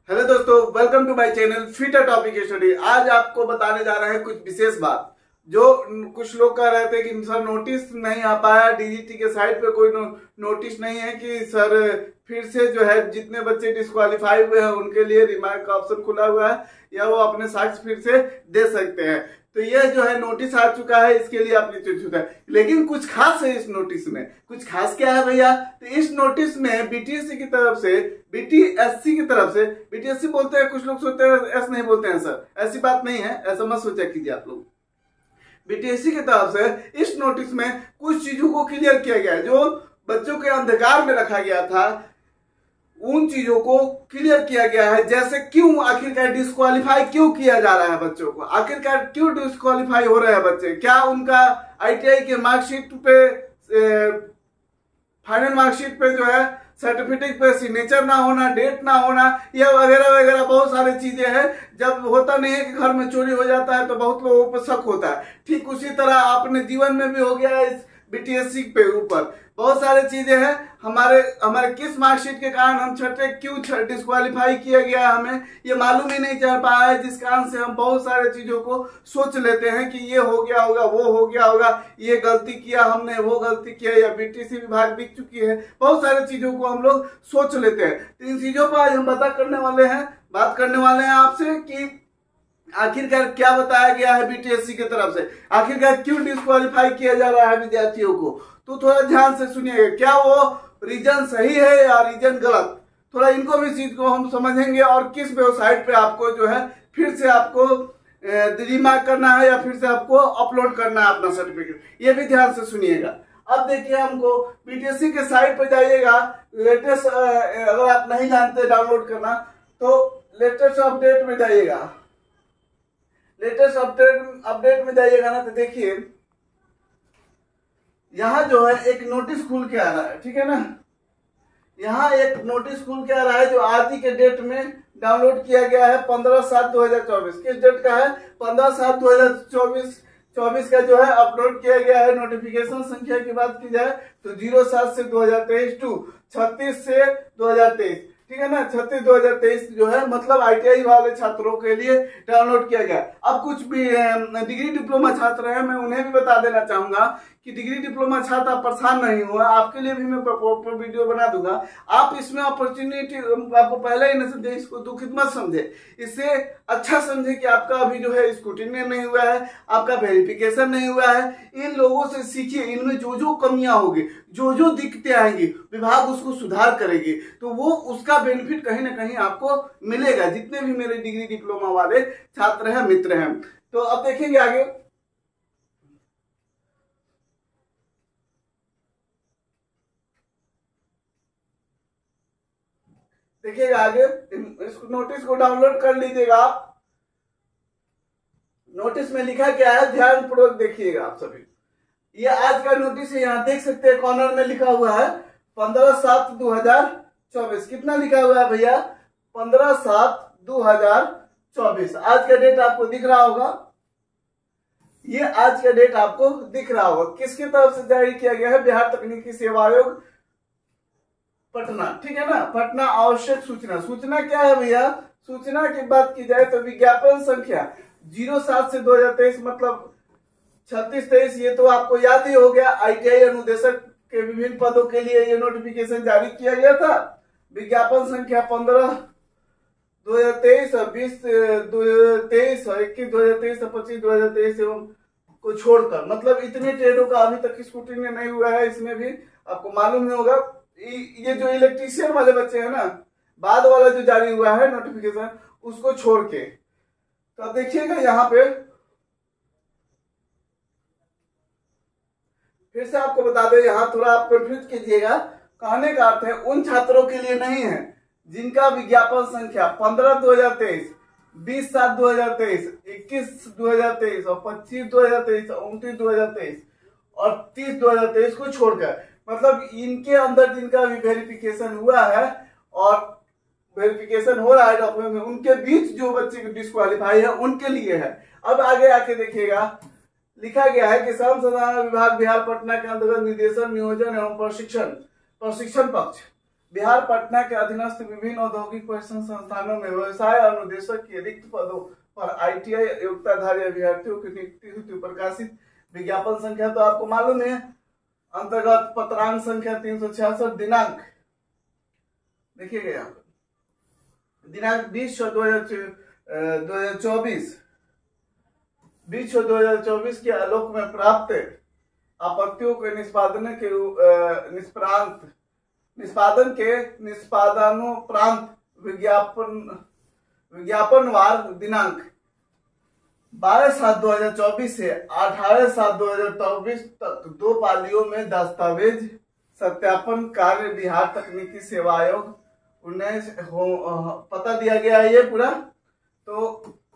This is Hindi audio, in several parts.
हेलो दोस्तों, welcome to my channel fitter topic study. आज आपको बताने जा रहे हैं कुछ विशेष बात जो कुछ लोग कह रहे थे कि सर नोटिस नहीं आ पाया, डीजीटी के साइट पे कोई नोटिस नहीं है कि सर फिर से जो है जितने बच्चे डिस्क्वालीफाई हुए हैं उनके लिए रिमार्क का ऑप्शन खुला हुआ है या वो अपने साक्ष्य फिर से दे सकते हैं। तो यह जो है नोटिस आ चुका है, इसके लिए आप निश्चिंत है। लेकिन कुछ खास है इस नोटिस में। कुछ खास क्या है भैया? तो इस नोटिस में बीटीएससी की तरफ से, बीटीएससी की तरफ से, बीटीएससी बोलते हैं, कुछ लोग सोचते हैं एस नहीं बोलते हैं सर, ऐसी बात नहीं है, ऐसा मत सोचा कीजिए आप लोग। बीटीएससी की तरफ से इस नोटिस में कुछ चीजों को क्लियर किया गया है जो बच्चों के अंधकार में रखा गया था, उन चीजों को क्लियर किया गया है। जैसे क्यों आखिरकार डिस्क्वालीफाई क्यों किया जा रहा है बच्चों को, आखिरकार क्यों डिस्क्वालीफाई हो रहे हैं बच्चे, क्या उनका आईटीआई के मार्कशीट पे, फाइनल मार्कशीट पे जो है सर्टिफिकेट पे सिग्नेचर ना होना, डेट ना होना, या वगैरह वगैरह बहुत सारी चीजें हैं। जब होता नहीं है कि घर में चोरी हो जाता है तो बहुत लोगों पर शक होता है, ठीक उसी तरह अपने जीवन में भी हो गया है। इस बीटीएससी पे ऊपर बहुत सारी चीजें हैं। हमारे किस मार्कशीट के कारण हम छठे क्यों डिस्क्वालीफाई किया गया हमें ये मालूम ही नहीं चल पाया है, जिस कारण से हम बहुत सारे चीजों को सोच लेते हैं कि ये हो गया होगा, वो हो गया होगा, ये गलती किया हमने, वो गलती किया, या बीटीसी विभाग बिक चुकी है। बहुत सारी चीजों को हम लोग सोच लेते हैं। तो इन चीजों पर आज हम बात करने वाले हैं आपसे कि आखिरकार क्या बताया गया है बीटीएससी की तरफ से, आखिरकार क्यों डिस्क्वालीफाई किया जा रहा है विद्यार्थियों को। तो थोड़ा ध्यान से सुनिएगा, क्या वो रीजन सही है या रीजन गलत, थोड़ा इनको भी चीज को हम समझेंगे। और किस वेबसाइट पे आपको जो है फिर से आपको रिमार्क करना है या फिर से आपको अपलोड करना है अपना सर्टिफिकेट, ये भी ध्यान से सुनिएगा। अब देखिए, हमको बीटीएससी के साइट पर जाइएगा, लेटेस्ट अगर आप नहीं जानते डाउनलोड करना तो लेटेस्ट अपडेट में जाइएगा। लेटेस्ट अपडेट में जाइएगा ना, तो देखिए यहां जो है एक नोटिस खुल के आ रहा है, ठीक है ना। यहाँ एक नोटिस खुल के आ रहा है जो आज ही के डेट में डाउनलोड किया गया है, 15/7/2024। किस डेट का है? 15/7/2024 का जो है अपलोड किया गया है। नोटिफिकेशन संख्या की बात की जाए तो 07 से 2023 टू 36 से 2023, ठीक है ना। 36/2023 जो है मतलब आईटीआई वाले छात्रों के लिए डाउनलोड किया गया। अब कुछ भी डिग्री डिप्लोमा छात्र हैं, मैं उन्हें भी बता देना चाहूंगा कि डिग्री डिप्लोमा छात्र आप परेशान नहीं हुआ, आपके लिए भी मैं प्रॉपर वीडियो बना दूंगा। आप इसमें अपॉर्चुनिटी आपको पहले ही न समझे, इसको दुखित मत समझे, इसे अच्छा समझे कि आपका अभी जो है स्क्रूटिनी नहीं हुआ है, आपका वेरिफिकेशन नहीं हुआ है। इन लोगों से सीखिए, इनमें जो जो कमियां होगी, जो जो दिक्कतें आएंगी, विभाग उसको सुधार करेगी, तो वो उसका बेनिफिट कहीं ना कहीं आपको मिलेगा। जितने भी मेरे डिग्री डिप्लोमा वाले छात्र हैं, मित्र हैं, तो अब देखेंगे आगे। देखिएगा आगे, इस नोटिस को डाउनलोड कर लीजिएगा आप। नोटिस में लिखा क्या है ध्यान पूर्वक देखिएगा आप सभी। ये आज का नोटिस है, यहाँ देख सकते हैं कॉर्नर में लिखा हुआ है 15/7/2024। कितना लिखा हुआ है भैया? 15/7/2024। आज का डेट आपको दिख रहा होगा, ये आज का डेट आपको दिख रहा होगा। किसकी तरफ से जारी किया गया है? बिहार तकनीकी सेवा आयोग पटना, ठीक है ना। पटना आवश्यक सूचना क्या है भैया? सूचना की बात की जाए तो विज्ञापन संख्या 07 से 2023 मतलब 36-23, ये तो आपको याद ही हो गया। आईटीआई अनुदेशक के विभिन्न पदों के लिए ये नोटिफिकेशन जारी किया गया था। विज्ञापन संख्या 15/2023 और 20-23 और 21/2023 और 25/2023 एवं को छोड़कर, मतलब इतने ट्रेडों का अभी तक स्क्रूटिनी नहीं हुआ है। इसमें भी आपको मालूम नहीं होगा, ये जो इलेक्ट्रीशियन वाले बच्चे हैं ना, बाद वाला जो जारी हुआ है नोटिफिकेशन, उसको छोड़ के। तो अब देखिएगा यहाँ पे फिर से आपको बता दें, यहाँ थोड़ा आप कंफ्यूज कीजिएगा। कहने का अर्थ है उन छात्रों के लिए नहीं है जिनका विज्ञापन संख्या 15/2023, 20/7/2023, 21/2023 और 25/2023 और 29/2023 और 30/2023 को छोड़कर, मतलब इनके अंदर जिनका भी वेरिफिकेशन हुआ है और वेरिफिकेशन हो रहा है डॉक्यूमेंट में, उनके बीच जो बच्चे डिस्क्वालीफाई है उनके लिए है। अब आगे आके देखिएगा, लिखा गया है कि श्रम संसाधन विभाग बिहार पटना के अंतर्गत निदेशन, नियोजन एवं प्रशिक्षण पक्ष बिहार पटना के अधीनस्थ विभिन्न औद्योगिक प्रशिक्षण संस्थानों में व्यवसाय अनुदेशक के रिक्त पदों पर ITI योग्यताधारी अभ्यर्थियों की नियुक्ति हेतु प्रकाशित विज्ञापन संख्या तो आपको मालूम है, अंतर्गत पत्रांक संख्या 366, दिनांक देखिएगा यहाँ पर दिनांक 20/6/2024 के आलोक में प्राप्त आपत्तियों के निष्पादनोपरांत विज्ञापनवार दिनांक 12/7/2024 से 18/7/2024 तक 2 पालियों में दस्तावेज सत्यापन कार्य बिहार तकनीकी सेवा आयोग 19 पता दिया गया है ये पूरा। तो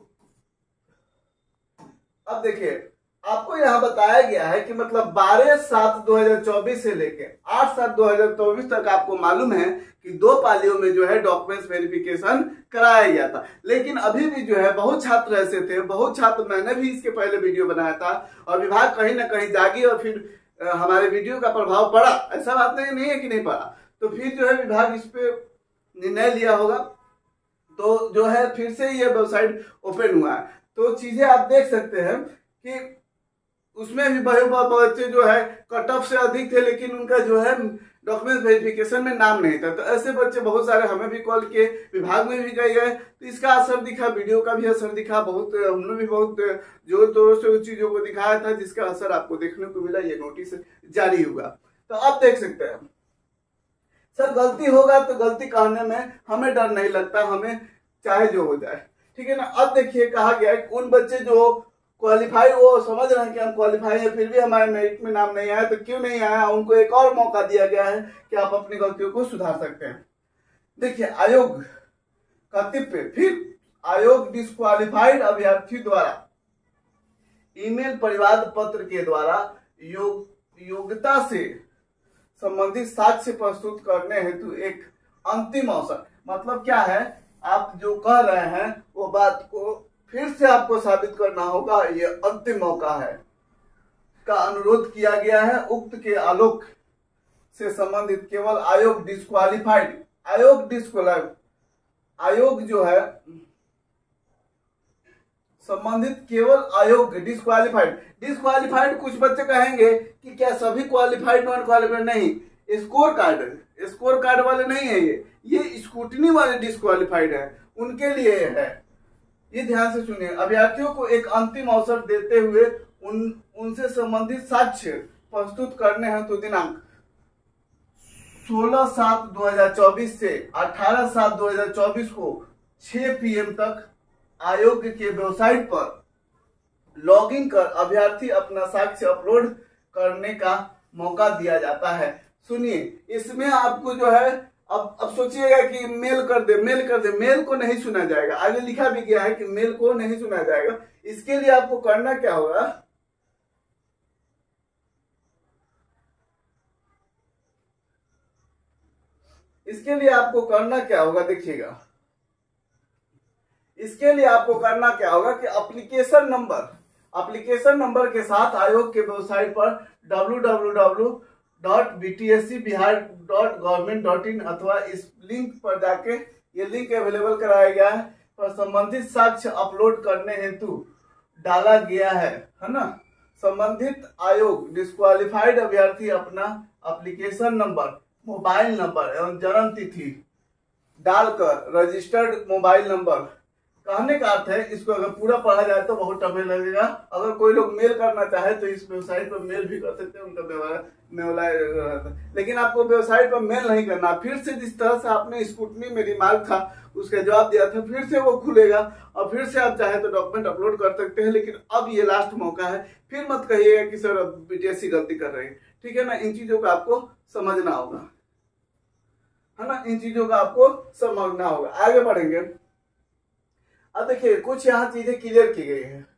अब देखिए आपको यहाँ बताया गया है कि मतलब 12/7/2024 से लेके 8/7/2024 तक आपको मालूम है कि 2 पालियों में जो है डॉक्यूमेंट्स वेरिफिकेशन कराया गया था। लेकिन अभी भी जो है बहुत छात्र ऐसे थे, बहुत छात्र, मैंने भी इसके पहले वीडियो बनाया था और विभाग कहीं ना कहीं जागी और फिर हमारे वीडियो का प्रभाव पड़ा, ऐसा बात नहीं है कि नहीं पड़ा। तो फिर जो है विभाग इस पे निर्णय लिया होगा, तो जो है फिर से ये वेबसाइट ओपन हुआ है। तो चीजें आप देख सकते हैं कि उसमें भी बच्चे जो है कट ऑफ से अधिक थे, लेकिन उनका जो है डॉक्यूमेंट वेरिफिकेशन में नाम नहीं था। तो ऐसे बच्चे बहुत सारे हमें भी कॉल किए, विभाग में भी गए, तो इसका असर दिखा, वीडियो का भी असर दिखा, बहुत हमने भी बहुत जोर तोर से उन चीजों को दिखाया था जिसका असर आपको देखने को मिला, ये नोटिस जारी हुआ। तो आप देख सकते हैं सर गलती होगा तो गलती कहने में हमें डर नहीं लगता, हमें चाहे जो हो जाए, ठीक है ना। अब देखिए कहा गया है उन बच्चे जो क्वालिफाई, वो समझ रहे हैं कि हम क्वालिफाई है फिर भी हमारे मेरिट में नाम नहीं आया, तो क्यों नहीं आया, उनको एक और मौका दिया गया है कि आप अपनी गलतियों को सुधार सकते हैं। देखिए आयोग का टिप्पणी, फिर आयोग डिस्क्वालिफाइड अभ्यर्थी द्वारा ईमेल परिवाद पत्र के द्वारा योग्यता से संबंधित साक्ष्य प्रस्तुत करने हेतु एक अंतिम अवसर, मतलब क्या है, आप जो कह रहे हैं वो बात को फिर से आपको साबित करना होगा, ये अंतिम मौका है, का अनुरोध किया गया है। उक्त के आलोक से संबंधित केवल आयोग डिस्क्वालिफाइड, आयोग जो है संबंधित केवल आयोग डिस्क्वालिफाइड कुछ बच्चे कहेंगे कि क्या सभी क्वालिफाइड नॉन क्वालिफाइड, नहीं, स्कोर कार्ड वाले नहीं है, ये स्क्रूटनी वाले डिस्क्वालिफाइड है, उनके लिए है। ये ध्यान से सुनिए, अभ्यर्थियों को एक अंतिम अवसर देते हुए उनसे संबंधित साक्ष्य प्रस्तुत करने हैं तो दिनांक 16/7/2024 से 18/7/2024 को 6 PM तक आयोग के वेबसाइट पर लॉगिन कर अभ्यर्थी अपना साक्ष्य अपलोड करने का मौका दिया जाता है। सुनिए, इसमें आपको जो है अब सोचिएगा कि मेल कर दे, मेल को नहीं सुना जाएगा, आगे लिखा भी गया है कि मेल को नहीं सुना जाएगा। इसके लिए आपको करना क्या होगा, देखिएगा, इसके लिए आपको करना क्या होगा कि एप्लीकेशन नंबर के साथ आयोग के वेबसाइट पर www.btscbihar.government.in अथवा इस लिंक पर जाके, ये लिंक अवेलेबल कराया गया है, पर संबंधित साक्ष्य अपलोड करने हेतु डाला गया है ना। संबंधित आयोग डिस्क्वालिफाइड अभ्यर्थी अपना एप्लीकेशन नंबर, मोबाइल नंबर एवं जन्म तिथि डालकर रजिस्टर्ड मोबाइल नंबर, कहने का अर्थ है, इसको अगर पूरा पढ़ा जाए तो बहुत समय लगेगा। अगर कोई लोग मेल करना चाहे तो इस वेबसाइट पर मेल भी कर सकते हैं, उनका लेकिन आपको वेबसाइट पर मेल नहीं करना। फिर से जिस तरह से आपने स्कूटनी में रिमार्क था उसका जवाब दिया था, फिर से वो खुलेगा और फिर से आप चाहे तो डॉक्यूमेंट अपलोड कर सकते हैं। लेकिन अब ये लास्ट मौका है, फिर मत कहिएगा कि सर बीटीएससी गलती कर रही है, ठीक है ना। इन चीजों का आपको समझना होगा, है ना, इन चीजों का आपको समझना होगा। आगे बढ़ेंगे। अब देखिए कुछ यहाँ चीजें क्लियर की गई हैं।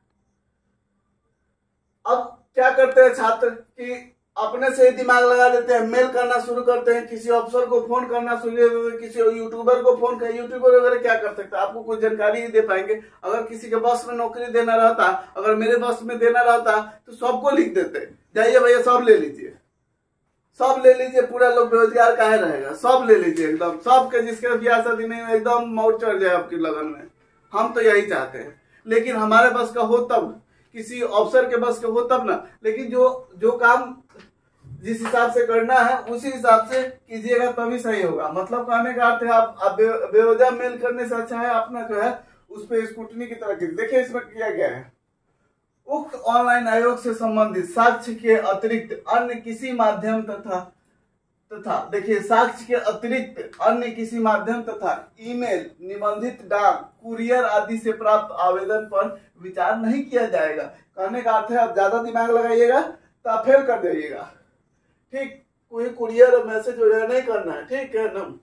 अब क्या करते हैं छात्र कि अपने से ही दिमाग लगा देते हैं, मेल करना शुरू करते हैं, किसी अफसर को फोन करना शुरू करते हैं, किसी यूट्यूबर को फोन कर। यूट्यूबर वगैरह क्या कर सकता है, आपको कुछ जानकारी ही दे पाएंगे। अगर किसी के बस में नौकरी देना रहता, अगर मेरे बस में देना रहता तो सबको लिख देते, जाइए भैया सब ले लीजिए, सब ले लीजिए, पूरा लोग बेरोजगार काहे रहेगा, सब ले लीजिए एकदम, सबके जिसके ब्याह शादी नहीं है एकदम मौत चढ़ जाए आपकी लगन में। हम तो यही चाहते हैं, लेकिन हमारे बस का हो तब, किसी अफसर के बस के हो तब ना। लेकिन जो काम जिस हिसाब से करना है उसी हिसाब से कीजिएगा तभी सही होगा। मतलब कहने का अर्थ है आप बेवजह मेल करने से अच्छा है अपना जो है उस पर स्क्रूटनी की तरह कीजिए। देखिए इसमें किया गया है, उक्त ऑनलाइन आयोग से संबंधित साक्ष्य के अतिरिक्त अन्य किसी माध्यम तथा देखिए साक्ष्य के अतिरिक्त अन्य किसी माध्यम तथा ईमेल, निबंधित डाक, कुरियर आदि से प्राप्त आवेदन पर विचार नहीं किया जाएगा। कहने का अर्थ है आप ज्यादा दिमाग लगाइएगा तो आप फेल कर जाइएगा। ठीक, कोई कुरियर और मैसेज वगैरह नहीं करना है, ठीक है ना।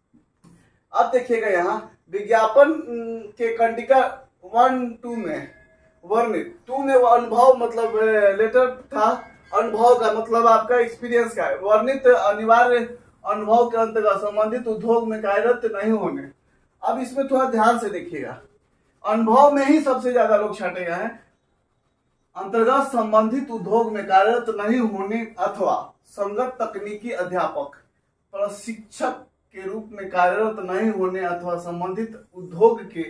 अब देखिएगा यहाँ विज्ञापन के कंडिका 1-2 में वर्णित 2 में वो अनुभव मतलब लेटर था, अनुभव का मतलब आपका एक्सपीरियंस का है। वर्णित अनिवार्य अनुभव के अंतर्गत संबंधित उद्योग में कार्यरत नहीं होने। अब इसमें थोड़ा ध्यान से देखिएगा, अनुभव में ही सबसे ज्यादा लोग छांटे गए हैं। अंतर्गत संबंधित उद्योग में कार्यरत नहीं होने अथवा संगत तकनीकी अध्यापक प्रशिक्षक के रूप में कार्यरत नहीं होने अथवा संबंधित उद्योग के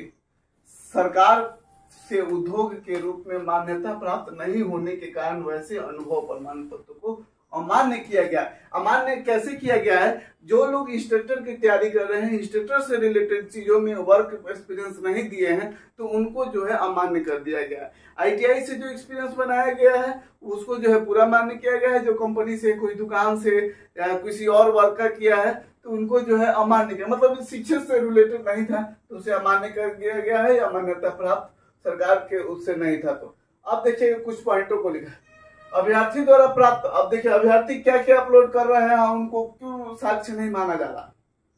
सरकार से उद्योग के रूप में मान्यता प्राप्त नहीं होने के कारण वैसे अनुभव प्रमाण पत्र को अमान्य किया गया। अमान्य कैसे किया गया है? जो लोग इंस्ट्रक्टर की तैयारी कर रहे हैं, इंस्ट्रक्टर से रिलेटेड चीजों में वर्क एक्सपीरियंस नहीं दिए हैं, तो उनको जो है अमान्य कर दिया गया है। ITI से जो एक्सपीरियंस बनाया गया है उसको जो है पूरा मान्य किया गया है। जो कंपनी से, कोई दुकान से या किसी और वर्क का किया है तो उनको जो है अमान्य किया, मतलब शिक्षा से रिलेटेड नहीं था तो उसे अमान्य कर दिया गया है, या मान्यता प्राप्त सरकार के उससे नहीं था। तो अब देखिए कुछ पॉइंटों को लिखा, अभ्यर्थी द्वारा प्राप्त। अब देखिए अभ्यर्थी क्या क्या अपलोड कर रहे हैं, उनको क्यों साक्ष्य नहीं माना जा रहा।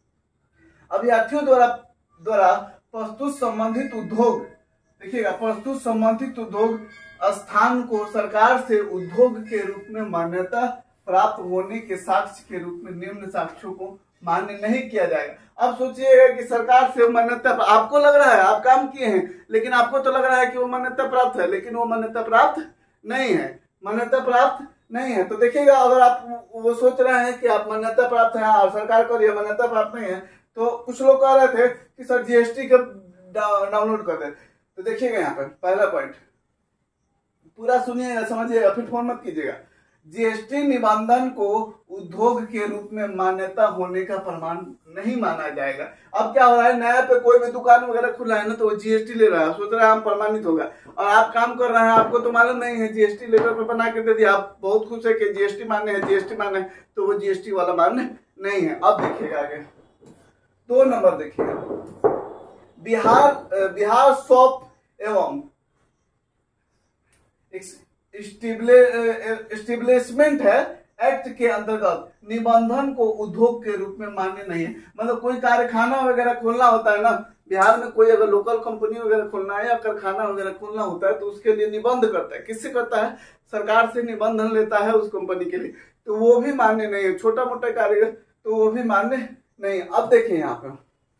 अभ्यर्थियों द्वारा प्रस्तुत संबंधित उद्योग, देखिएगा प्रस्तुत संबंधित उद्योग स्थान को सरकार से उद्योग के रूप में मान्यता प्राप्त होने के साक्ष्य के रूप में निम्न साक्ष्यों को मान्य नहीं किया जाएगा। अब सोचिएगा कि सरकार से मान्यता, आपको लग रहा है आप काम किए हैं, लेकिन आपको तो लग रहा है कि वो मान्यता प्राप्त है, लेकिन वो मान्यता प्राप्त नहीं है, मान्यता प्राप्त नहीं है। तो देखिएगा अगर आप वो सोच रहे हैं कि आप मान्यता प्राप्त है और सरकार को ये मान्यता प्राप्त नहीं है, तो कुछ लोग कह रहे थे कि सर GST का डाउनलोड कर दे। तो देखिएगा यहाँ पर पहला पॉइंट पूरा सुनिएगा, समझिएगा, फिर फोन मत कीजिएगा। GST निबंधन को उद्योग के रूप में मान्यता होने का प्रमाण नहीं माना जाएगा। अब क्या हो रहा है, नया पे कोई भी दुकान वगैरह खुला है ना तो वो GST ले रहा है, सोच रहा है हम प्रमाणित होगा, और आप काम कर रहे हैं, आपको तो मालूम नहीं है, GST लेटर पे बना के दे दिया, आप बहुत खुश है कि GST मान्य है, GST मान्य है, तो वो GST वाला मान्य नहीं है। अब देखिएगा आगे 2 नंबर देखिएगा, बिहार शॉप एवं एस्टेब्लिशमेंट है एक्ट के अंतर्गत निबंधन को उद्योग के रूप में मान्य नहीं है। मतलब कोई कारखाना वगैरह खोलना होता है ना, बिहार में कोई अगर लोकल कंपनी वगैरह खोलना है या कारखाना वगैरह खोलना होता है तो उसके लिए निबंध करता है। किससे करता है? सरकार से निबंधन लेता है उस कंपनी के लिए, तो वो भी मान्य नहीं है। छोटा मोटा कार्य तो वो भी मान्य नहीं है। अब देखिए यहाँ पे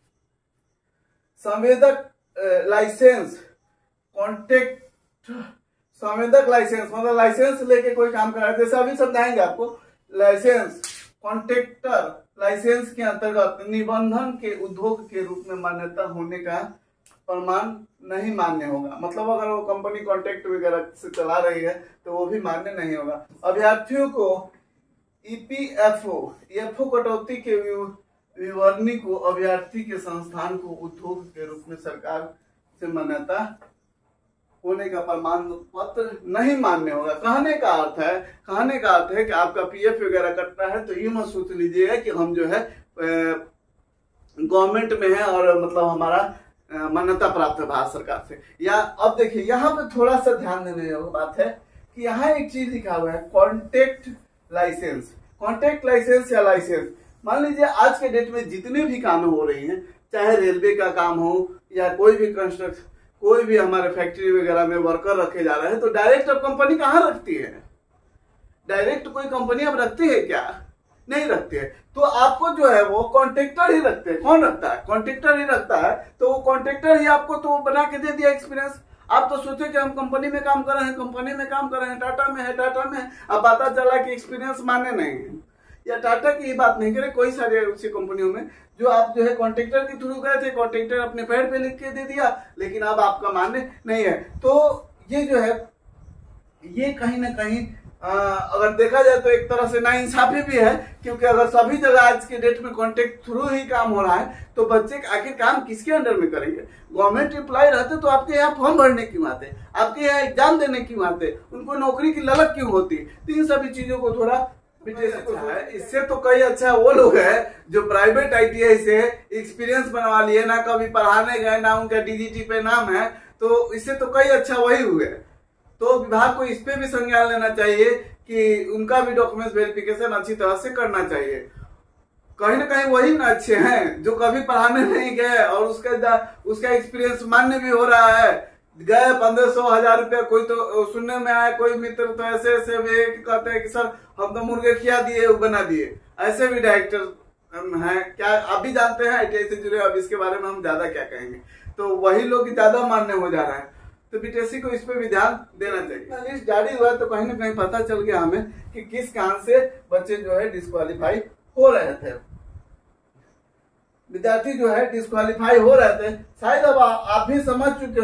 संवेदक लाइसेंस, कॉन्ट्रैक्ट संवेदक लाइसेंस, मतलब लाइसेंस लेके कोई काम कर रहा है, जैसे अभी समझाएंगे आपको। लाइसेंस, कॉन्ट्रैक्टर लाइसेंस के अंतर्गत निबंधन के उद्योग के रूप में मान्यता होने का प्रमाण नहीं मान्य होगा। मतलब अगर वो कंपनी कॉन्ट्रैक्ट वगैरह से चला रही है तो वो भी मान्य नहीं होगा। अभ्यर्थियों को EPFO कटौती के विवरणी को अभ्यर्थी के संस्थान को उद्योग के रूप में सरकार से मान्यता होने का प्रमाण पत्र नहीं मान्य होगा। कहने का अर्थ है कि आपका PF वगैरह कटना है तो ये मत सोच लीजिएगा कि हम जो है गवर्नमेंट में है और मतलब हमारा मान्यता प्राप्त है भारत सरकार से। या अब देखिए यहाँ पे थोड़ा सा ध्यान देने योग्य बात है कि यहाँ एक चीज लिखा हुआ है कॉन्ट्रैक्ट लाइसेंस। कॉन्ट्रैक्ट लाइसेंस या लाइसेंस, मान लीजिए आज के डेट में जितने भी काम हो रही हैं, चाहे रेलवे का काम हो या कोई भी कंस्ट्रक्शन, कोई भी हमारे फैक्ट्री वगैरह में वर्कर रखे जा रहे हैं, तो डायरेक्ट अब कंपनी कहाँ रखती है? डायरेक्ट कोई कंपनी अब रखती है क्या? नहीं रखती है। तो आपको जो है वो कॉन्ट्रैक्टर ही रखते हैं। कौन रखता है? कॉन्ट्रैक्टर ही रखता है। तो वो कॉन्ट्रैक्टर ही आपको तो बना के दे दिया एक्सपीरियंस। आप तो सोचे कि हम कंपनी में काम कर रहे हैं, कंपनी में काम कर रहे हैं, टाटा में है, टाटा में है। अब पता चला कि एक्सपीरियंस मान्य नहीं है। या टाटा की ही बात नहीं करें, कोई सारे उसी कंपनियों में जो आप जो है कॉन्ट्रैक्टर के थ्रू गए थे, कॉन्ट्रैक्टर अपने पैड पे लिख के दे दिया, लेकिन अब आपका मान्य नहीं है। तो ये जो है ये कहीं ना कहीं अगर देखा जाए तो एक तरह से नाइंसाफी भी है, क्योंकि अगर सभी जगह आज के डेट में कॉन्ट्रैक्ट थ्रू ही काम हो रहा है तो बच्चे आखिर काम किसके अंडर में करेंगे। गवर्नमेंट एम्प्लॉय रहते तो आपके यहाँ फॉर्म भरने क्यों आते, आपके यहाँ एग्जाम देने क्यों आते, उनको नौकरी की ललक क्यों होती। तो इन सभी चीजों को थोड़ा अच्छा है। इससे तो कई अच्छा वो लोग है जो प्राइवेट ITI से एक्सपीरियंस बनवा लिए, ना कभी पढ़ाने गए, ना उनका DGT पे नाम है, तो इससे तो कई अच्छा वही हुए। तो विभाग को इस पे भी संज्ञान लेना चाहिए कि उनका भी डॉक्यूमेंट्स वेरिफिकेशन अच्छी तरह से करना चाहिए। कहीं ना कहीं वही ना अच्छे हैं जो कभी पढ़ाने नहीं गए और उसका एक्सपीरियंस मान्य भी हो रहा है। गए 1500-1000 रुपया, कोई तो सुनने में आया कोई मित्र तो ऐसे ऐसे भी कहते हैं कि सर हम तो मुर्गे खिला दिए वो बना दिए, ऐसे भी डायरेक्टर हैं। क्या आप भी जानते हैं ITI से जुड़े, अब इसके बारे में हम ज्यादा क्या कहेंगे। तो वही लोग ज्यादा मान्य हो जा रहा है। तो BTSC को इस पे भी ध्यान देना चाहिए। लिस्ट जारी हुआ तो कहीं ना कहीं पता चल गया हमें कि किस कारण से बच्चे जो है डिस्क्वालीफाई हो रहे थे, विद्यार्थी जो है डिस्क्वालीफाई हो रहे थे। शायद अब आप भी समझ चुके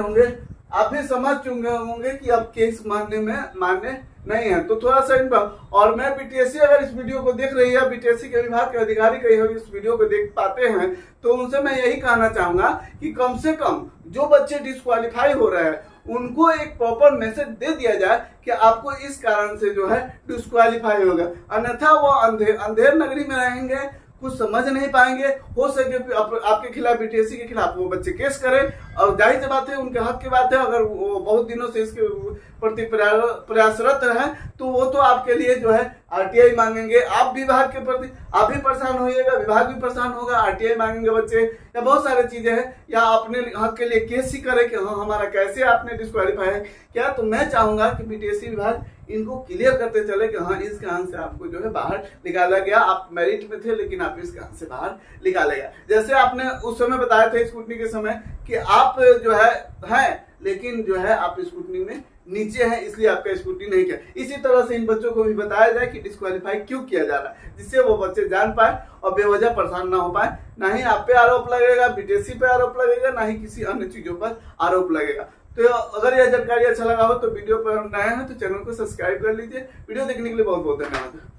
होंगे कि अब केस मान्य नहीं है। तो थोड़ा सा और मैं BTSC अगर इस वीडियो को देख रही है, BTSC के विभाग के अधिकारी कहीं इस वीडियो को देख पाते हैं तो उनसे मैं यही कहना चाहूंगा कि कम से कम जो बच्चे डिस्क्वालीफाई हो रहे हैं उनको एक प्रॉपर मैसेज दे दिया जाए कि आपको इस कारण से जो है डिस्क्वालीफाई होगा, अन्यथा वो अंधेर नगरी में रहेंगे, कुछ समझ नहीं पाएंगे। हो सके आपके खिलाफ BTSC के खिलाफ वो बच्चे केस करें, और जाहिर सी बात है उनके हक की बात है। अगर वो बहुत दिनों से इसके प्रति प्रयासरत रहे तो वो तो आपके लिए जो है RTI मांगेंगे। आप विभाग के प्रति आप भी परेशान होइएगा, विभाग भी परेशान होगा, RTI मांगेंगे बच्चे, या बहुत सारी चीजें हैं, या अपने हक के लिए केस ही करे कि हाँ हमारा कैसे आपने डिस्क्वालीफाई है क्या। तो मैं चाहूंगा कि BTSC विभाग इनको क्लियर करते चले कि हाँ इस कारण से आपको जो है बाहर निकाला गया, आप मेरिट में थे लेकिन आप इस कारण से बाहर निकाला गया। जैसे आपने उस समय बताया था स्कूटनी के समय कि आप जो है लेकिन जो है आप स्कूटनी में नीचे है इसलिए आपका स्कूटनी नहीं किया। इसी तरह से इन बच्चों को भी बताया जाए कि डिस्क्वालीफाई क्यों किया जा रहा है, जिससे वो बच्चे जान पाए और बेवजह परेशान ना हो पाए। ना ही आप पे आरोप लगेगा, BTSC पे आरोप लगेगा, ना ही किसी अन्य चीजों पर आरोप लगेगा। तो अगर यह जानकारी अच्छा लगा हो तो वीडियो पर नए हैं तो चैनल को सब्सक्राइब कर लीजिए। वीडियो देखने के लिए बहुत बहुत धन्यवाद।